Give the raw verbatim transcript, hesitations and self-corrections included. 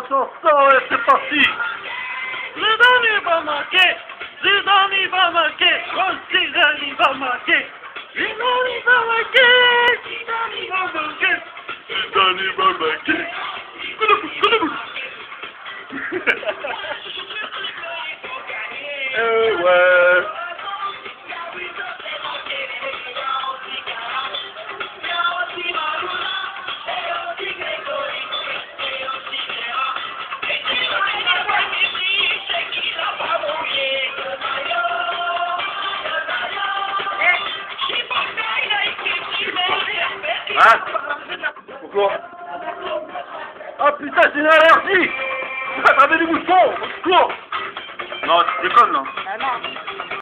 chanson et c'est parti. Zidane il va marquer, Zidane il va marquer, oh Zidane il va marquer, Zidane il va marquer, Zidane il va marquer, Zidane il va marquer. Coup de pouce, coup de pouce. Eh ouais. Hein? Pourquoi? Ah putain, c'est une allergie! J'ai attrapé du bouchon! Au secours! Non, tu déconnes, non? Ah non.